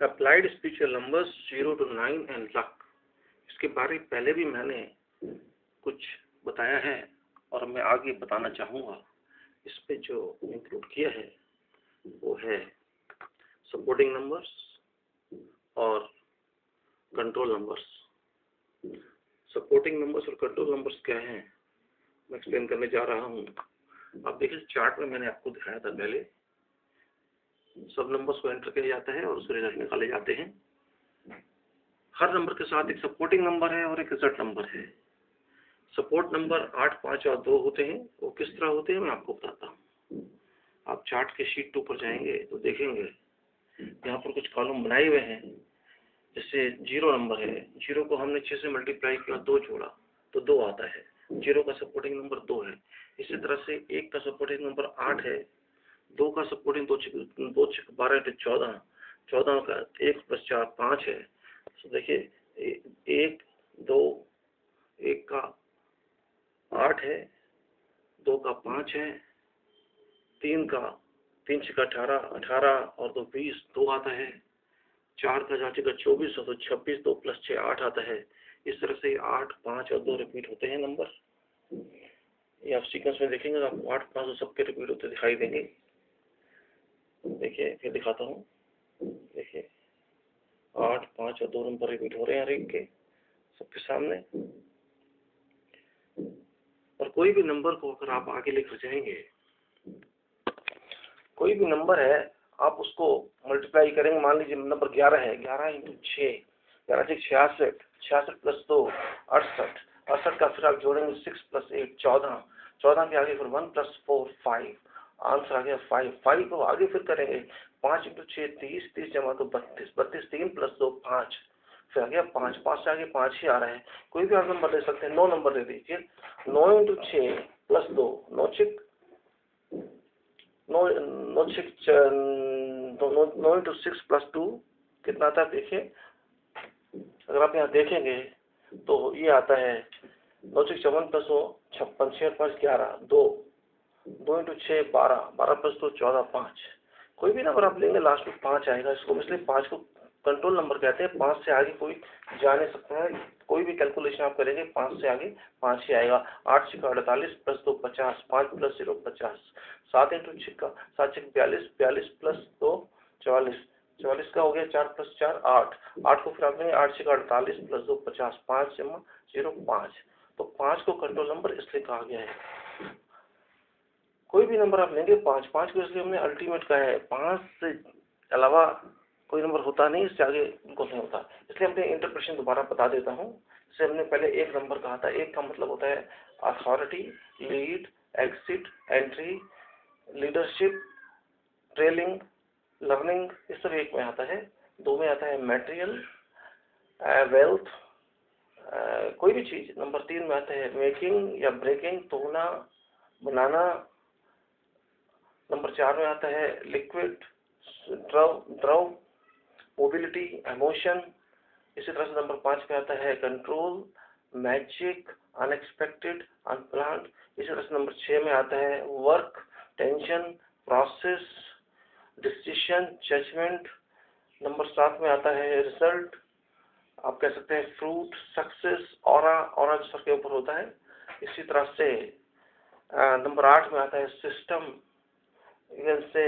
Applied spiritual numbers 0 to 9 and luck. इसके बारे में पहले भी मैंने कुछ बताया है और मैं आगे बताना चाहूँगा। इस पे जो इंक्लूड किया है वो है सपोर्टिंग नंबर्स और कंट्रोल नंबर्स। सपोर्टिंग नंबर्स और कंट्रोल नंबर्स क्या हैं मैं एक्सप्लेन करने जा रहा हूँ। आप देखिए चार्ट में मैंने आपको दिखाया था पहले, सब नंबर्स को एंटर किया जाता है और उसके रिजल्ट निकाले जाते हैं। हर नंबर के साथ एक सपोर्टिंग नंबर है और एक रिजल्ट नंबर है। सपोर्ट नंबर 8, 5 और 2 होते हैं। वो किस तरह होते हैं मैं आपको बताता हूँ। आप चार्ट के शीट 2 पर जाएंगे तो देखेंगे यहाँ पर कुछ कॉलम बनाए हुए हैं। जैसे 0 नंबर है, 0 को हमने 6 से मल्टीप्लाई किया, 2 जोड़ा तो 2 आता है। 0 का सपोर्टिंग नंबर 2 है। इसी तरह से 1 का सपोर्टिंग नंबर 8 है। 2 का सपोर्टिंग 2 6 12 तो 14। 14 का 1 + 4 5 है। तो देखिए 1 2 1 का 8 है, 2 का 5 है, 3 का 3 6 18 18 और 2 20 2 आता है। 4 का 4 6 24 तो 26 2 + 6 8 आता है। इस तरह से 8 5 और 2 रिपीट होते हैं नंबर। ये आप सीक्वेंस में देखेंगे तो आपको 8 5 सबके रिपीट होते दिखाई देंगे। देखिए फिर दिखाता हूँ। देखिए 8 5 और 2 नंबर रिपीट हो रहे हैं हर एक के सबके सामने। और कोई भी नंबर को अगर आप आगे लेकर जाएंगे, कोई भी नंबर है आप उसको मल्टीप्लाई करेंगे। मान लीजिए नंबर 11 है, 11 × 6 11 6 66 66 + 2 68 68 का फिर आप जोड़ेंगे 6 + 8 14 14 के आगे फिर 1 + 4 5 आंसर आ गया 5 5 को आगे फिर करेंगे 5 × 6 30 30 जमा तो 32 32 3 + 2 5 फिर आ गया 5 5 से आगे 5 ही आ रहा है। कोई भी आप नंबर ले सकते हैं। 9 नंबर ले लीजिए। 9 × 6 + 2 9 6 9 9 6 9 × 6 + 2 कितना आता है देखिए। अगर आप यहाँ देखेंगे तो ये आता है 9 6 54 + 2 56 6 5 11 2 2 × 6 12 12 + 2 14 5। कोई भी नंबर आप लेंगे लास्ट में 5 आएगा। इसको इसलिए 5 को कंट्रोल नंबर कहते हैं। 5 से आगे कोई जा नहीं सकता है। कोई भी कैलकुलेशन आप करेंगे 5 से आगे 5 ही आएगा। 8 6 48 + 2 50 5 + 0 50 7 × 6 का 7 6 42 42 + 2 44 44 का हो गया 4 + 4 8 8 को फिर आप लेंगे 8 6 48 + 2 50 5 जमा 0 5। तो 5 को कंट्रोल नंबर इसलिए कहा गया है। कोई भी नंबर आप लेंगे 5 5 को इसलिए हमने अल्टीमेट कहा है। 5 से अलावा कोई नंबर होता नहीं, इससे आगे उनको नहीं होता। इसलिए हमने इंटरप्रेशन दोबारा बता देता हूँ। जैसे हमने पहले एक नंबर कहा था। एक का मतलब होता है authority, lead, exit, entry, leadership, trailing, learning, ये सब एक में आता है। 2 में आता है मटेरियल, वेल्थ, कोई भी चीज। नंबर 3 में आता है मेकिंग या ब्रेकिंग, तोड़ना, बनाना। नंबर 4 में आता है लिक्विड, द्रव, मोबिलिटी, इमोशन। इसी तरह से नंबर 5 पे आता है कंट्रोल, मैजिक, अनएक्सपेक्टेड, अनप्लान्ड। इसी तरह से नंबर 6 में आता है work, tension, process, decision, judgement. Number 7 में आता है रिजल्ट, आप कह सकते हैं फ्रूट, सक्सेस, ऑरा जो सर के ऊपर होता है। इसी तरह से नंबर 8 में आता है सिस्टम, से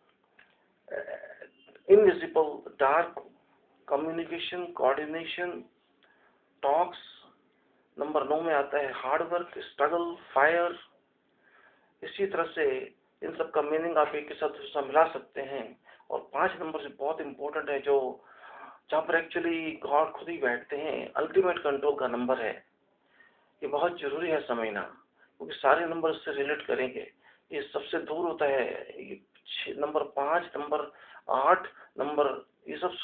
invisible, dark, communication, coordination, talks. नंबर 9 में आता है हार्डवर्क, स्ट्रगल, फायर। इसी तरह से इन सब का मीनिंग आप एक के साथ दूसरा मिला सकते हैं। और 5 नंबर से बहुत इंपॉर्टेंट है, जो जहाँ पर एक्चुअली गॉड खुद ही बैठते हैं, अल्टीमेट कंट्रोल का नंबर है। ये बहुत जरूरी है समझना, क्योंकि सारे नंबर इससे रिलेट करेंगे। ये सबसे दूर होता है। नंबर 5, नंबर 8 नंबर, ये सब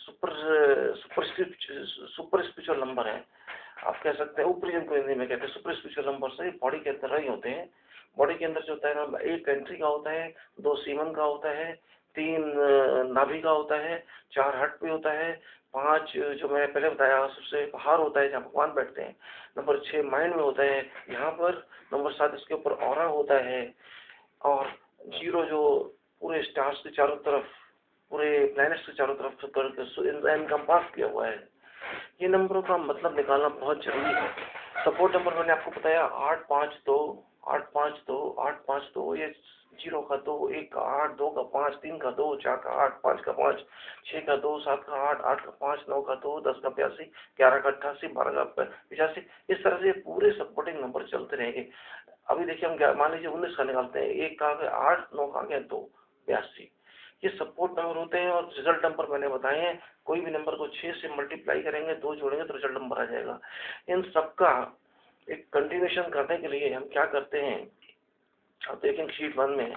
सुपर स्पिरिचुअल नंबर है। आप कह सकते हैं ऊपरी, जिनको हिंदी में कहते हैं सुपर स्पिरिचुअल नंबर से बॉडी के अंदर ही होते हैं। बॉडी के अंदर जो होता है ना, 1 एंट्री का होता है, 2 सीमन का होता है, 3 नाभि का होता है, 4 हट पे होता है, 5 जो मैंने पहले बताया सबसे बाहर होता है जहाँ भगवान बैठते हैं। नंबर 6 माइंड में होता है यहाँ पर। नंबर 7 इसके ऊपर ऑरा होता है। और 0 जो पूरे स्टार्स के चारों तरफ पूरे प्लैनेट्स के चारों तरफ करके इनकम्पास किया हुआ है। ये नंबरों का मतलब निकालना बहुत जरूरी है। सपोर्ट नंबर मैंने आपको बताया 852, 852, 852, ये 0 का 2, 1 का 8, 2 का 5, 3 का 2, 4 का 8, 5 का 5, 6 का 2, 7 का 8, 8 का 5, 9 का 2, 10 का 82, 11 का 88, 12 का 85। इस तरह से पूरे सपोर्टिंग नंबर चलते रहेंगे। अभी देखिए हम मान लीजिए 19 का निकालते हैं, 1 का आ गया 8, 9 का आ गया 2, 82। ये सपोर्ट नंबर होते हैं। और रिजल्ट नंबर मैंने बताए हैं, कोई भी नंबर को 6 से मल्टीप्लाई करेंगे, 2 जोड़ेंगे तो रिजल्ट नंबर आ जाएगा। इन सबका एक कंटिन्यूएशन करने के लिए हम क्या करते हैं, आप देखेंगे शीट 1 में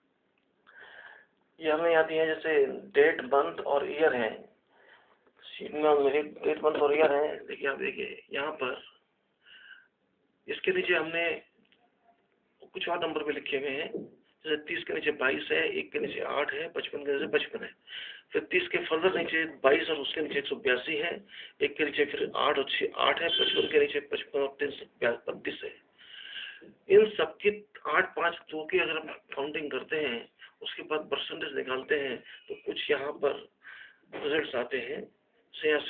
ये हमें आती है, जैसे डेट, मंथ और ईयर है। शीट में मेरे डेट, मंथ और ईयर है। देखिए आप देखिए यहाँ पर इसके नीचे हमने कुछ और नंबर भी लिखे हुए हैं, जैसे 30 के नीचे 22 है, 1 के नीचे 8 है, 55 के नीचे 55 है, फिर 30 के फर्दर नीचे 22 और उसके नीचे 182 है, 1 के नीचे फिर 8 और 6 8 है, 55 के नीचे 55 और 332 है। इन सबकी 8, 5, 2 की अगर हम काउंटिंग करते हैं, उसके बाद परसेंटेज निकालते हैं, तो कुछ यहाँ पर रिजल्ट्स आते हैं। जैसे यहाँ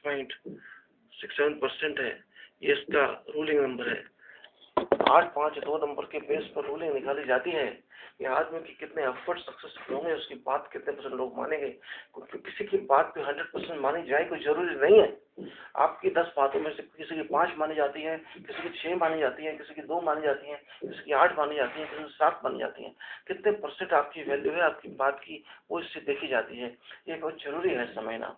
66.67% है, ये इसका रूलिंग नंबर है। 8, 5, 2 नंबर के बेस पर रूलिंग निकाली जाती है कि आदमी की कितने एफर्ट सक्सेसफुल होंगे, उसकी बात कितने % लोग मानेंगे। क्योंकि किसी की बात पे 100% मानी जाए कोई जरूरी नहीं है। आपकी 10 बातों में से किसी की 5 मानी जाती है, किसी की 6 मानी जाती है, किसी की 2 मानी जाती है, किसी की 8 मानी जाती है, किसी की 7 मानी जाती है। कितने % आपकी वैल्यू है आपकी बात की, वो इससे देखी जाती है। ये बहुत जरूरी है समझना।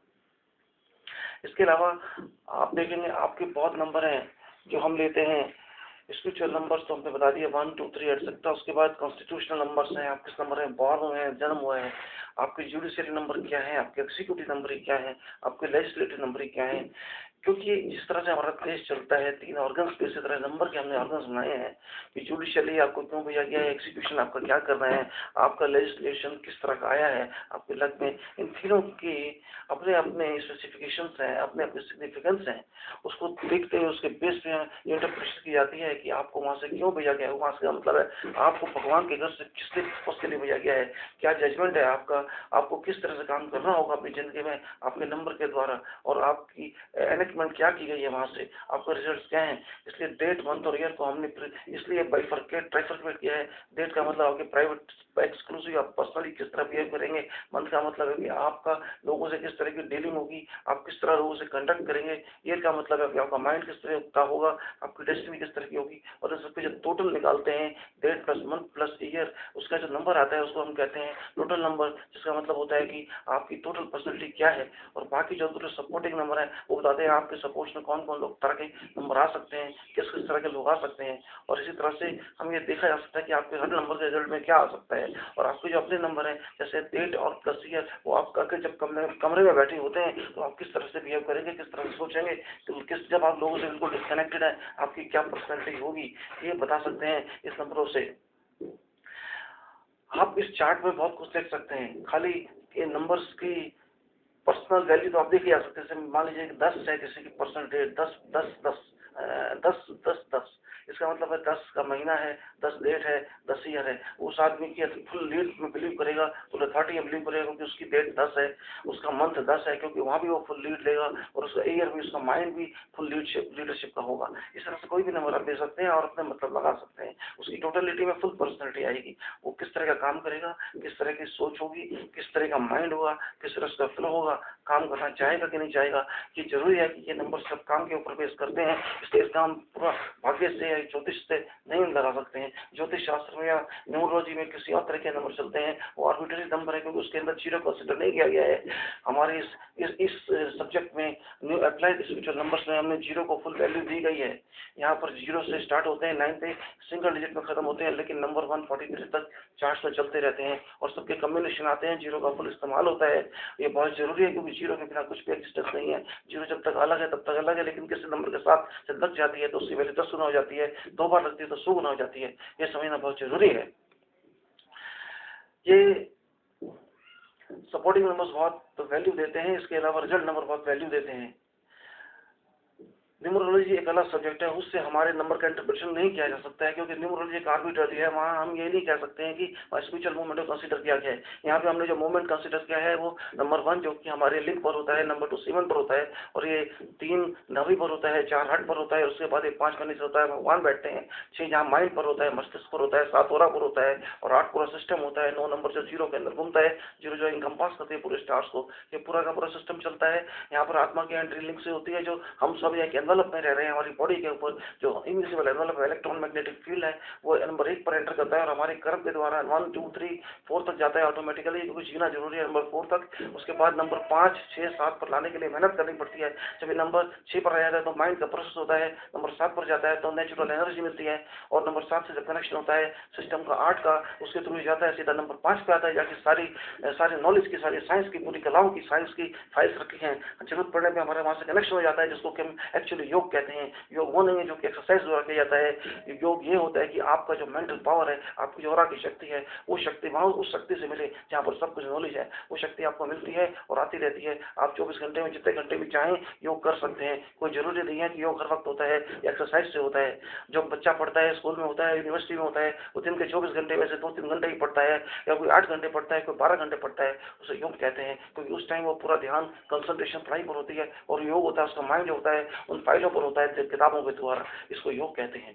इसके अलावा आप देखेंगे आपके बहुत नंबर हैं जो हम लेते हैं। स्पिरिचुअल नंबर्स तो हमने बता दिया 1, 2, 3 एटसेट्रा। उसके बाद कॉन्स्टिट्यूशनल नंबर्स हैं, आप किस नंबर है, बॉर्न हुए हैं, जन्म हुए हैं, आपके जुडिशियरी नंबर क्या है, आपके एग्जीक्यूटिव नंबर क्या है, आपके लेजिस्लेटिव नंबर क्या है। क्योंकि जिस तरह से हमारा देश चलता है 3 ऑर्गन्स पे, इसी तरह नंबर के हमने ऑर्गन्स बनाए हैं कि जुडिशियली आपको क्यों भेजा गया है, एग्जीक्यूशन आपका क्या कर रहे हैं, आपका लेजिस्लेशन किस तरह का आया है आपके लग में। इन तीनों की अपने अपने स्पेसिफिकेशंस हैं, अपने अपने सिग्निफिकेंस हैं। उसको देखते हुए उसके बेस पे इंटरप्रिटेशन की जाती है कि आपको वहाँ से क्यों भेजा गया है। वहाँ से मतलब है आपको भगवान के घर से किस पर्पस के लिए भेजा गया है, क्या जजमेंट है आपका, आपको किस तरह से काम करना होगा अपनी जिंदगी में आपके नंबर के द्वारा, और आपकी एनेक्टमेंट क्या की गई है वहाँ से, आपका रिजल्ट क्या है। इसलिए डेट, मंथ और ईयर को हमने इसलिए बाइफरकेट ट्राइफरकेट किया है। डेट का मतलब आपके प्राइवेट एक्सक्लूसिव, आप पर्सनली किस तरह बिहेव करेंगे। मंथ का मतलब है कि आपका लोगों से किस तरह की डीलिंग होगी, आप किस तरह लोगों से कंडक्ट करेंगे। ईयर का मतलब है कि आपका माइंड किस तरह का होगा, आपकी डेस्टिनी किस तरह की होगी। और इस सबके जो टोटल निकालते हैं, date plus month plus year, उसका जो नंबर आता है उसको हम कहते हैं टोटल नंबर, जिसका मतलब होता है कि आपकी टोटल पर्सनैलिटी क्या है। और बाकी जो दूसरे सपोर्टिंग नंबर है वो बताते हैं आपके सपोर्ट्स में कौन कौन लोग तरह के नंबर आ सकते हैं, किस किस तरह के लोग आ सकते हैं। और इसी तरह से हम ये देखा जा सकता है कि आपके हर नंबर के रिजल्ट में क्या आ सकता है। और आपके जो अपने नंबर है जैसे डेट और प्लस ईयर, वो आप करके जब कमरे में बैठे होते हैं तो आप किस तरह से बिहेव करेंगे, किस तरह से सोचेंगे, तो किस जब आप लोगों से बिल्कुल डिस्कनेक्टेड है आपकी क्या पर्सनैलिटी होगी, ये बता सकते हैं इस नंबरों से। आप इस चार्ट में बहुत कुछ देख सकते हैं। खाली ये नंबर्स की पर्सनल वैल्यू तो आप देख ही आ सकते हैं। जैसे मान लीजिए कि 10 है किसी की पर्सनल डेट, 10 10 10 10 10 10, इसका मतलब है 10 का महीना है, 10 डेट है, 10 ईयर है। उस आदमी की फुल लीड में बिलीव करेगा, फुल अथॉरिटी में बिलीव करेगा क्योंकि उसकी डेट 10 है, उसका मंथ 10 है क्योंकि वहाँ भी वो फुल लीड लेगा, और उसका ईयर भी, उसका माइंड भी फुल लीडरशिप का होगा। इस तरह से कोई भी नंबर आप दे सकते हैं और अपने मतलब लगा सकते हैं। उसकी टोटलिटी में फुल पर्सनैलिटी आएगी, वो किस तरह का काम करेगा, किस तरह की सोच होगी, किस तरह का माइंड होगा, किस तरह का फ्लो होगा, काम करना चाहेगा कि नहीं चाहेगा। ये जरूरी है कि ये नंबर सब काम के ऊपर बेस करते हैं, इसलिए इसका हम पूरा भाग्य से या ज्योतिष से नहीं लगा सकते हैं। ज्योतिष शास्त्र में या न्यूमरोलॉजी में किसी और तरह के नंबर चलते हैं, वो आर्बिट्ररी नंबर है क्योंकि उसके अंदर जीरो कंसिडर नहीं किया गया है। हमारे इस सब्जेक्ट में न्यू अप्लाइड स्पिरिचुअल नंबर्स में हमने जीरो को फुल वैल्यू दी गई है। यहाँ पर जीरो से स्टार्ट होते हैं, 9 पे सिंगल डिजिट में खत्म होते हैं, लेकिन नंबर 143 तक चार्ट्स में चलते रहते हैं और सबके कम्बिनेशन आते हैं, जीरो का फुल इस्तेमाल होता है। ये बहुत जरूरी है क्योंकि जीरो के बिना कुछ भी एग्जिस्टेंस नहीं है। जीरो जब तक अलग है तब तक अलग है, लेकिन किसी नंबर के साथ जब लग जाती है तो उसकी वैल्यू 10 गुना हो जाती है, 2 बार लगती है तो 100 गुना हो जाती है। ये समझना बहुत जरूरी है। ये सपोर्टिंग नंबर्स बहुत वैल्यू देते हैं, इसके अलावा रिजल्ट नंबर बहुत वैल्यू देते हैं। न्यूमरोलॉजी एक अलग सब्जेक्ट है, उससे हमारे नंबर का इंटरप्रिटेशन नहीं किया जा सकता है, क्योंकि न्यूमरोलॉजी एक आर्बिट्ररी है। वहाँ हम ये नहीं कह सकते हैं कि स्पिरिचुअल मूवमेंट को कंसीडर किया गया है। यहाँ पे हमने जो मूवमेंट कंसीडर किया है वो नंबर 1 जो कि हमारे लिंग पर होता है, नंबर 2 सीमन पर होता है, और ये 3 नाभि पर होता है, 4 हड्ड पर होता है, उसके बाद 5 कनी से होता है भगवान बैठते हैं, 6 जहाँ माइंड पर होता है, मस्तिष्क पर होता है, 7 ओरा पर होता है, और 8 पूरा सिस्टम होता है, 9 नंबर जो 0 के अंदर घूमता है, 0 जो इनकम्पास करते हैं पूरे स्टार्स को, ये पूरा का पूरा सिस्टम चलता है। यहाँ पर आत्मा की एंट्री लिंक से होती है, जो हम सब एक एनवलप में रह रहे हैं, हमारी बॉडी के ऊपर जो invisible envelope electron magnetic field है वो नंबर 1 पर एंटर करता है, और हमारे कर्म के द्वारा 1 2 3 4 तक जाता है ऑटोमेटिकली, क्योंकि जीना जरूरी है नंबर 4 तक। उसके बाद नंबर 5 6 7 पर लाने के लिए मेहनत करनी पड़ती है। जब ये नंबर 6 पर आ जाता है तो माइंड का प्रोसेस होता है, नंबर 7 पर जाता है तो नेचुरल एनर्जी मिलती है, और नंबर 7 से जब कनेक्शन होता है सिस्टम का 8 का, उसके थ्रू जाता है सीधा नंबर 5 पे आता है, जाके सारी नॉलेज की, सारी साइंस की, पूरी कलाओं की, साइंस की फाइल्स रखी हैं, जरूरत पड़ने पे हमारे वहाँ से कनेक्शन हो जाता है, जिसको कि हम एक्चुअली योग कहते हैं। योग वो नहीं है जो कि एक्सरसाइज द्वारा किया जाता है। योग ये होता है कि आपका जो मेंटल पावर है, आपकी जो ऑरा की शक्ति है, वो शक्ति वहाँ उस शक्ति से मिले जहाँ पर सब कुछ नॉलेज है, वो शक्ति आपको मिलती है और आती रहती है। आप 24 घंटे में जितने घंटे भी चाहें योग कर सकते हैं, कोई जरूरी नहीं है कि योग हर वक्त होता है, एक्सरसाइज से होता है। जो बच्चा पढ़ता है, स्कूल में होता है, यूनिवर्सिटी में होता है, वो दिन के 24 घंटे में से 2-3 घंटे ही पढ़ता है, या कोई 8 घंटे पढ़ता है, कोई 12 घंटे पढ़ता है, उसे योग कहते हैं, क्योंकि उस टाइम वो पूरा ध्यान कंसंट्रेशन पढ़ाई पर होती है, और योग होता है उसका माइंड जो होता है उन फाइलों पर होता है, किताबों के द्वारा। इसको योग कहते हैं।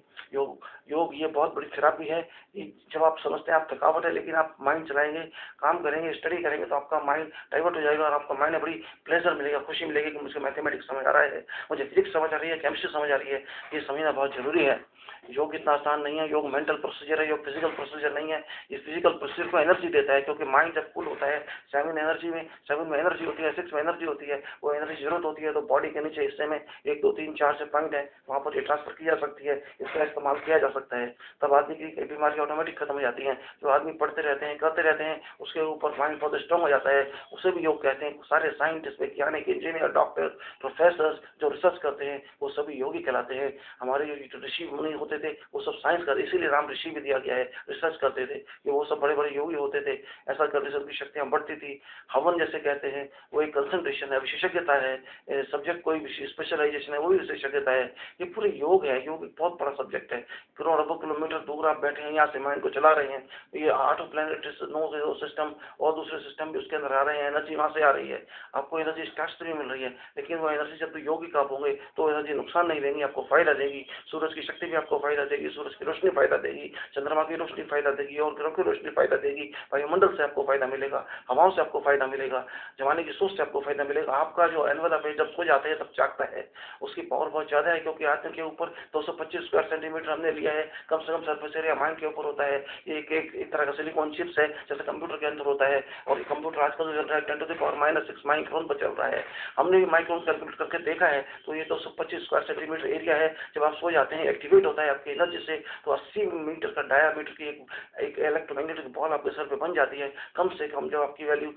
योग ये बहुत बड़ी थेरापी है। जब आप समझते हैं आप थकावट है, लेकिन आप माइंड चलाएंगे, काम करेंगे, स्टडी करेंगे, तो आपका माइंड डाइवर्ट हो जाएगा, और आपका माइंड में बड़ी प्लेजर मिलेगा, खुशी मिलेगी कि मुझे मैथमेटिक्स समझ आ रहा है, मुझे फिजिक्स समझ आ रही है, केमिस्ट्री समझ आ रही है। ये समझना बहुत जरूरी है। योग इतना आसान नहीं है, योग मेंटल प्रोसीजर है, योग फिजिकल प्रोसीजर नहीं है। ये फिजिकल प्रोसीजर को एनर्जी देता है, क्योंकि माइंड जब फुल होता है, 7 में एनर्जी होती है, 6 में एनर्जी होती है, वो एनर्जी जरूरत होती है, तो बॉडी के नीचे हिस्से में 1 2 3 4 से पॉइंट है, वहाँ पर ये ट्रांसफर की जा सकती है, इसका इस्तेमाल किया जा सकता है। तब आदमी की कई बीमारी ऑटोमेटिक खत्म हो जाती है। जो आदमी पढ़ते रहते हैं, करते रहते हैं, उसके ऊपर माइंड बहुत स्ट्रॉन्ग हो जाता है, उसे भी योग कहते हैं। सारे साइंटिस्ट, वैज्ञानिक, इंजीनियर, डॉक्टर, प्रोफेसर जो रिसर्च करते हैं, वो सभी योगी कहलाते हैं। हमारे जो ऋषि मुनि होते थे वो सब साइंस करते, इसीलिए राम ऋषि भी दिया गया है, रिसर्च करते थे कि वो सब बड़े बड़े योगी होते थे। ऐसा करने से उनकी शक्तियां बढ़ती थी। हवन जैसे कहते हैं, वो एक कंसंट्रेशन है, विशेषज्ञता है, सब्जेक्ट कोई स्पेशलाइजेशन है, वो भी विशेषज्ञता है। ये पूरे योग है, योग एक बहुत बड़ा सब्जेक्ट है। करोड़ों किलोमीटर दूर आप बैठे हैं, यहाँ से माइंड को चला रहे हैं, ये 8 प्लैनेट नो सिस्टम और दूसरे सिस्टम भी उसके अंदर आ रहे हैं, एनर्जी वहाँ से आ रही है, आपको एनर्जी स्टार्ट से भी मिल रही है। लेकिन वो एनर्जी जब योगिक आप होंगे तो एनर्जी नुकसान नहीं देंगी, आपको फायदा देगी। सूरज की शक्ति भी आपको फायदा देगी, सूरज की रोशनी फायदा देगी, चंद्रमा की रोशनी फायदा देगी, और ग्रह की रोशनी फायदा देगी, वायुमंडल से आपको फायदा मिलेगा, हवाओं से आपको फायदा मिलेगा, जमाने की सोच से आपको फायदा मिलेगा। आपका जो एनवलप है जब सो जाते हैं तब जागता है, उसकी पावर बहुत ज्यादा है, क्योंकि आदमी के ऊपर 225 स्क्वायर सेंटीमीटर हमने लिया है, कम से कम सरफेस एरिया माइंड के ऊपर होता है। ये एक तरह का सिलिकॉन चिप्स है, जैसे कंप्यूटर के अंदर होता है, और कंप्यूटर आजकल चल रहा है 10⁻⁻⁶ माइक्रोन पर चल रहा है। हमने भी माइक्रोन कैलकुलेट करके देखा है, तो ये 225 स्क्वायर सेंटीमीटर एरिया है। जब आप सो जाते हैं, एक्टिवेट होता है आपकी एनर्जी से, तो 80 मीटर का डायामीटर की एक इलेक्ट्रोमैग्नेटिक बॉल आपके सर पे बन जाती है। कम से कम जब आपकी वैल्यू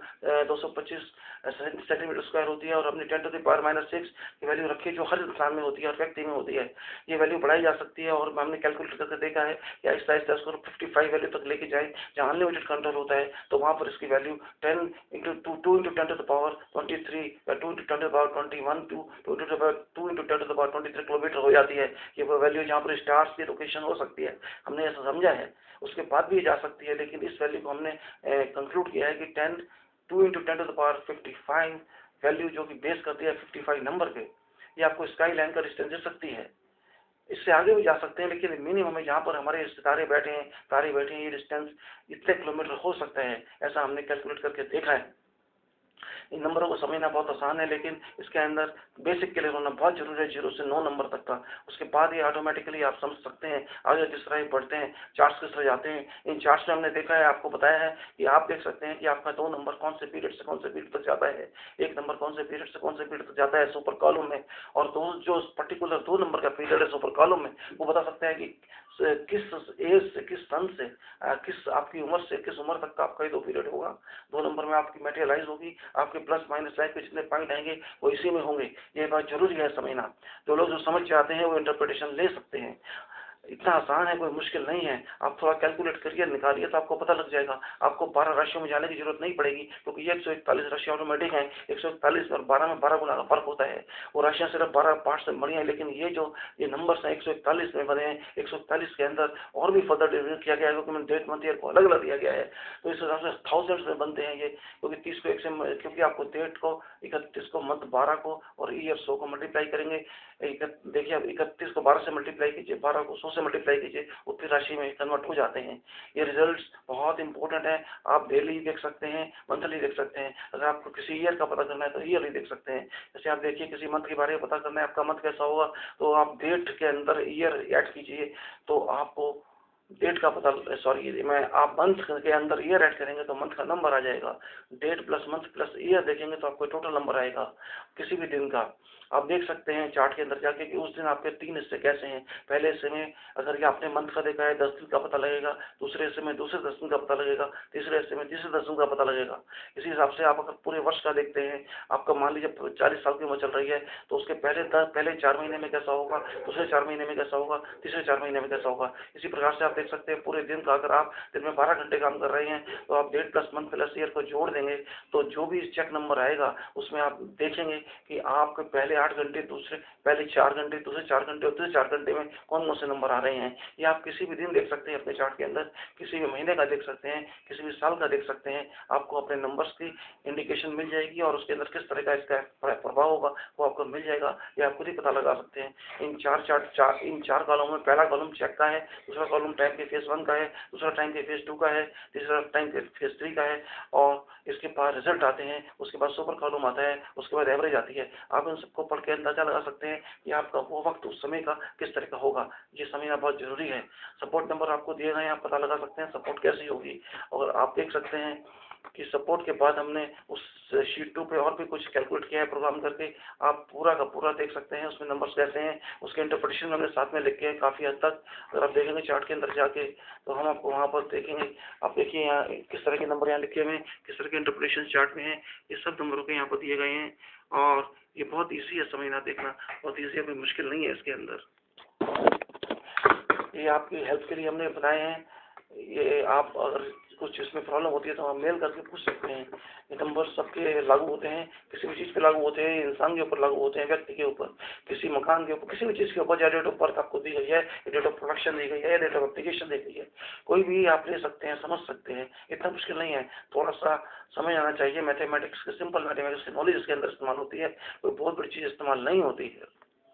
225 सेंटीमीटर स्क्वायर होती है, और हमने 10⁻⁻⁶ की वैल्यू रखी जो हर इंसान में होती है, हर व्यक्ति में होती है, ये वैल्यू बढ़ाई जा सकती है। और हमने कैलकुलेट करके देखा है कि आहिस्ता आहिस्ता इसको 55 वैल्यू तक लेके जाए, जहाँ अनलिमिटेड कंट्रोल होता है, तो वहाँ पर इसकी वैल्यू 10 इंटू 2 इंटू 10⁻23 या 2 इंटू 10⁻21 2 इंटू 10⁻23 किलोमीटर हो जाती है। ये वो वैल्यू जहाँ पर स्टार्स की लोकेशन हो सकती है, हमने ऐसा समझा है। उसके बाद भी जा सकती है, लेकिन इस वैल्यू को हमने कंक्लूड किया है कि 2 इंटू 10⁻55 वैल्यू जो कि बेस करती है 55 नंबर पे, ये आपको स्काई लाइन का डिस्टेंस दे सकती है। इससे आगे भी जा सकते हैं, लेकिन मिनिमम है जहाँ पर हमारे तारे बैठे हैं, ये डिस्टेंस इतने किलोमीटर हो सकता है, ऐसा हमने कैलकुलेट करके देखा है। इन नंबरों को समझना बहुत आसान है, लेकिन इसके अंदर बेसिक क्लियर होना बहुत जरूरी है, 0 से 9 नंबर तक का। उसके बाद ये ऑटोमेटिकली आप समझ सकते हैं आगे किस तरह पढ़ते हैं, चार्ट्स किस तरह जाते हैं। इन चार्ट्स में हमने देखा है, आपको बताया है कि आप देख सकते हैं कि आपका 2 नंबर कौन से पीरियड से कौन से पीरियड तक जाता है, 1 नंबर कौन से पीरियड से कौन से पीरियड तक जाता है सुपर कॉलम में, और जो पर्टिकुलर 2 नंबर का पीरियड है सुपर कॉलम में, वो बता सकते हैं कि किस एज से, किस सन से, किस आपकी उम्र से किस उम्र तक का आपका ये 2 पीरियड होगा। 2 नंबर में आपकी मेटेरियलाइज होगी, आपके प्लस माइनस लाइफ के जितने पॉइंट आएंगे वो इसी में होंगे। ये बात जरूरी है समझना। जो लोग जो समझ जाते हैं वो इंटरप्रिटेशन ले सकते हैं। इतना आसान है, कोई मुश्किल नहीं है। आप थोड़ा कैलकुलेट करिए, निकालिए तो आपको पता लग जाएगा। आपको 12 राशियों में जाने की जरूरत नहीं पड़ेगी, क्योंकि ये 141 राशियाँ ऑटोमेटिक हैं। 141 और 12 में 12 गुना का फर्क होता है। वो राशियाँ सिर्फ 12 पार्ट से बनी है, लेकिन ये नंबर्स हैं 141 में बने हैं। 141 के अंदर और भी फर्दर डिवीजन किया गया है, क्योंकि मैंने डेट मंथ ईयर को अलग अलग दिया गया है। तो इस हिसाब से थाउजेंड्स में बनते हैं ये, क्योंकि 30 को 1 से, क्योंकि आपको डेट को 31 को, मंथ 12 को और ईयर 100 को मल्टीप्लाई करेंगे। देखिए अब 31 को 12 से मल्टीप्लाई कीजिए, 12 को 100 से मल्टीप्लाई कीजिए, उतनी राशि में कन्वर्ट हो जाते हैं। ये रिजल्ट्स बहुत इंपॉर्टेंट है। आप डेली देख सकते हैं, मंथली देख सकते हैं। अगर आपको किसी ईयर का पता करना है तो ईयरली देख सकते हैं। जैसे आप देखिए किसी मंथ के बारे में पता करना है, आपका मंथ कैसा होगा, तो आप डेट के अंदर ईयर ऐड कीजिए, तो आपको डेट का पता, सॉरी मैं, आप मंथ के अंदर ईयर ऐड करेंगे तो मंथ का नंबर आ जाएगा। Date plus month plus year देखेंगे तो आपको टोटल नंबर आएगा किसी भी दिन का। आप देख सकते हैं चार्ट के अंदर जाके कि उस दिन आपके 3 हिस्से कैसे हैं। पहले हिस्से में अगर ये आपने मंथ का देखा है 10 दिन का पता लगेगा, दूसरे हिस्से में दूसरे 10 दिन का पता लगेगा, तीसरे हिस्से में तीसरे 10 दिन का पता लगेगा। इसी हिसाब से आप अगर पूरे वर्ष का देखते हैं, आपका मान लीजिए 40 साल की उम्र चल रही है, तो उसके पहले 4 महीने में कैसा होगा, दूसरे 4 महीने में कैसा होगा, तीसरे 4 महीने में कैसा होगा। इसी प्रकार से आप देख सकते हैं पूरे दिन का, अगर आप दिन में 12 घंटे काम कर रहे हैं तो आप date plus month plus year को जोड़ देंगे, तो जो भी चेक नंबर आएगा उसमें आप देखेंगे कि आपके पहले 8 घंटे, पहले 4 घंटे, दूसरे 4 घंटे और तीसरे 4 घंटे में कौन कौन से नंबर आ रहे हैं। ये आप किसी भी दिन देख सकते हैं अपने चार्ट के अंदर, किसी भी महीने का देख सकते हैं, किसी भी साल का देख सकते हैं। आपको अपने नंबर्स की इंडिकेशन मिल जाएगी और उसके अंदर किस तरह का इसका प्रभाव होगा वो आपको मिल जाएगा। ये आप खुद ही पता लगा सकते हैं। इन चार कॉलम में, पहला कॉलम चेक का है, दूसरा कॉलम टाइम के फेज 1 का है, दूसरा टाइम के फेज 2 का है, तीसरा टाइम के फेज 3 का है, और इसके बाद रिजल्ट आते हैं। उसके बाद सुपर कॉलम आता है, उसके बाद एवरेज आती है। आप इन सबको पढ़ के अंदाजा लगा सकते हैं कि आपका वो वक्त उस समय का किस तरह का होगा। ये समझना बहुत जरूरी है। सपोर्ट नंबर आपको दिए गए हैं, आप पता लगा सकते हैं सपोर्ट कैसी होगी। और आप देख सकते हैं कि सपोर्ट के बाद हमने उस शीट 2 पे और भी कुछ कैलकुलेट किया है प्रोग्राम करके। आप पूरा का पूरा देख सकते हैं उसमें नंबर्स कैसे हैं, उसके इंटरप्रिटेशन हमने साथ में लिखे हैं काफ़ी हद तक। अगर आप देखेंगे चार्ट के अंदर जाके तो हम आपको वहाँ पर देखेंगे। आप देखिए यहाँ किस तरह के नंबर यहाँ लिखे हुए हैं, किस तरह के इंटरप्रिटेशन चार्ट में है, ये सब नंबरों के यहाँ पर दिए गए हैं। और ये बहुत ईजी है समझना, देखना बहुत ईजी है, कोई मुश्किल नहीं है इसके अंदर। ये आपकी हेल्प के लिए हमने बनाए हैं। ये आप अगर कुछ इसमें प्रॉब्लम होती है तो आप मेल करके पूछ सकते हैं। ये नंबर सबके लागू होते हैं, किसी भी चीज़ पे लागू होते हैं, इंसान के ऊपर लागू होते हैं, व्यक्ति के ऊपर, किसी मकान के ऊपर, किसी भी चीज़ के ऊपर। चाहे डेट ऑफ बर्थ आपको दी गई है, डेट ऑफ प्रोडक्शन दी गई है, डेट ऑफ एप्लीकेशन दी गई है, कोई भी आप ले सकते हैं, समझ सकते हैं। इतना मुश्किल नहीं है, थोड़ा सा समझ आना चाहिए। मैथमेटिक्स के, सिंपल मैथमेटिक्स की नॉलेज इसके अंदर इस्तेमाल होती है, कोई बहुत बड़ी चीज़ इस्तेमाल नहीं होती है।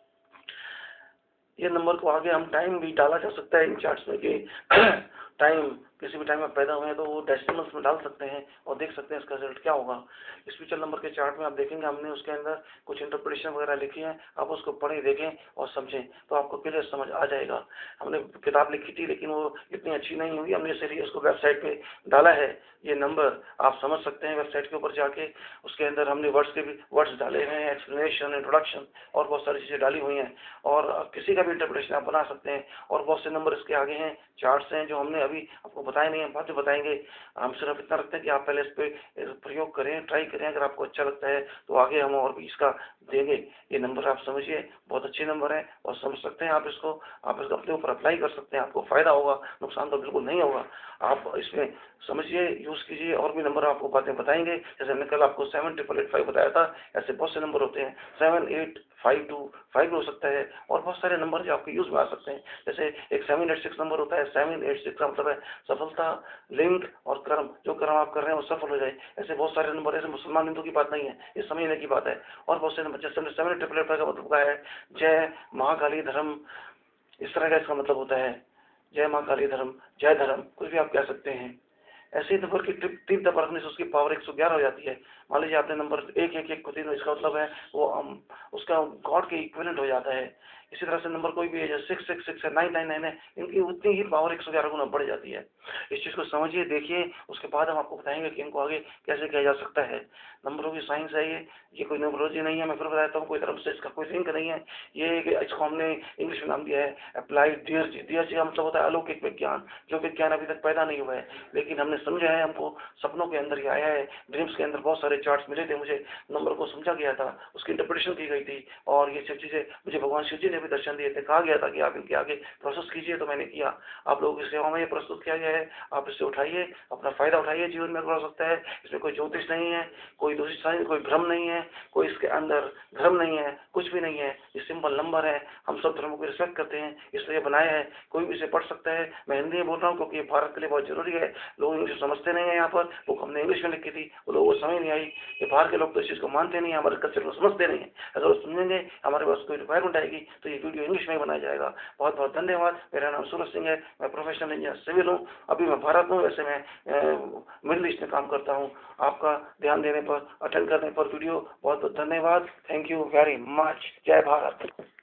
ये नंबर को आगे हम टाइम भी डाला जा सकता है इन चार्ट्स में कि टाइम किसी भी टाइम में पैदा हुए हैं तो वो डेसिमल्स में डाल सकते हैं और देख सकते हैं इसका रिजल्ट क्या होगा। इस फ्यूचर नंबर के चार्ट में आप देखेंगे हमने उसके अंदर कुछ इंटरप्रिटेशन वगैरह लिखी है, आप उसको पढ़ें, देखें और समझें तो आपको क्लियर समझ आ जाएगा। हमने किताब लिखी थी लेकिन वो इतनी अच्छी नहीं हुई, हमने इसलिए उसको वेबसाइट पे डाला है। ये नंबर आप समझ सकते हैं वेबसाइट के ऊपर जाके, उसके अंदर हमने वर्ड्स के भी वर्ड्स डाले हुए हैं, एक्सप्लेनेशन, इंट्रोडक्शन और बहुत सारी चीज़ें डाली हुई हैं और किसी का भी इंटरप्रिटेशन आप बना सकते हैं। और बहुत से नंबर इसके आगे हैं, चार्ट्स हैं जो हमने अभी आपको बताए नहीं है, बाद में बताएंगे। हम सिर्फ इतना रखते हैं कि आप पहले इस पर प्रयोग करें, ट्राई करें, अगर आपको अच्छा लगता है तो आगे हम और भी इसका देंगे। ये नंबर आप समझिए, बहुत अच्छे नंबर हैं और समझ सकते हैं आप इसको अपने ऊपर अप्लाई कर सकते हैं, आपको फ़ायदा होगा, नुकसान तो बिल्कुल नहीं होगा। आप इसमें समझिए, यूज़ कीजिए। और भी नंबर आपको बातें बताएंगे, जैसे हमने कल आपको 78885 बताया था, ऐसे बहुत से नंबर होते हैं, 7852 हो सकता है और बहुत सारे नंबर जो आपके यूज़ में आ सकते हैं। जैसे एक 786 नंबर होता है, 786 का मतलब है सफलता, लिंक और कर्म, जो कर्म आप कर रहे हैं वो सफल हो जाए। ऐसे बहुत सारे नंबर, ऐसे मुसलमान हिंदू की बात नहीं है, ये समझने की बात है। और बहुत से नंबर, जैसे 7888 का मतलब क्या है, जय महाकाली धर्म, इस तरह का इसका मतलब होता है, जय महाकाली धर्म, जय धर्म, कुछ भी आप कह सकते हैं। ऐसे ही नंबर की 3 दफा रखने से उसकी पावर 111 हो जाती है। मान लीजिए आपने नंबर 111 को 3, इसका मतलब है वो उसका गॉड के इक्विवेलेंट हो जाता है। इसी तरह से नंबर कोई भी है, जैसे 666 है, 999 है, इनकी उतनी ही पावर 111 गुना बढ़ जाती है। इस चीज़ को समझिए, देखिए, उसके बाद हम आपको बताएंगे कि इनको आगे कैसे किया जा सकता है। नंबरों की साइंस है ये कोई न्यूमरोलॉजी नहीं है। मैं फिर बताता हूँ, कोई तरफ से इसका कोई लिंक नहीं है। ये इसको हमने इंग्लिश में नाम दिया है अप्लाइड थियोलॉजी। थियोलॉजी का मतलब होता है अलौकिक विज्ञान, जो विज्ञान अभी तक पैदा नहीं हुआ है, लेकिन हमने समझा है, हमको सपनों के अंदर ही आया है, ड्रीम्स के अंदर बहुत सारे सारे चार्ट्स मिले थे, मुझे नंबर को समझा गया था, उसकी इंटरप्रिटेशन की गई थी, और ये सब चीज़ें मुझे भगवान शिव जी ने भी दर्शन दिए थे। कहा गया था कि आप इनके आगे प्रोसेस कीजिए, तो मैंने किया। आप लोगों की सेवा में ये प्रस्तुत किया गया है, आप इससे उठाइए, अपना फ़ायदा उठाइए, जीवन में हो सकता है। इसमें कोई ज्योतिष नहीं है, कोई दूसरी साइंस, कोई भ्रम नहीं है, कोई इसके अंदर धर्म नहीं है, कुछ भी नहीं है। ये सिंपल नंबर है। हम सब धर्मों की रिस्पेक्ट करते हैं, इसलिए बनाया है, कोई भी इसे पढ़ सकता है। मैं हिंदी में बोल रहा हूँ क्योंकि ये भारत के लिए बहुत जरूरी है। लोग इंग्लिश समझते नहीं है, यहाँ पर बुक हमने इंग्लिश में लिखी थी, वो लोगों को समझ नहीं आई। ये बाहर के लोग तो इस चीज़ को मानते नहीं है, हमारे कल्चर को समझते नहीं है। अगर वो समझेंगे, हमारे पास कोई रिक्वायरमेंट आएगी, तो ये वीडियो इंग्लिश में बनाया जाएगा। बहुत बहुत धन्यवाद। मेरा नाम सूरज सिंह है, मैं प्रोफेशनल इंजीनियर सिविल हूँ। अभी मैं भारत में, वैसे मैं मिडिल ईस्ट में काम करता हूँ। आपका ध्यान देने पर, अटेंड करने पर वीडियो बहुत बहुत धन्यवाद। Thank you very much. जय भारत।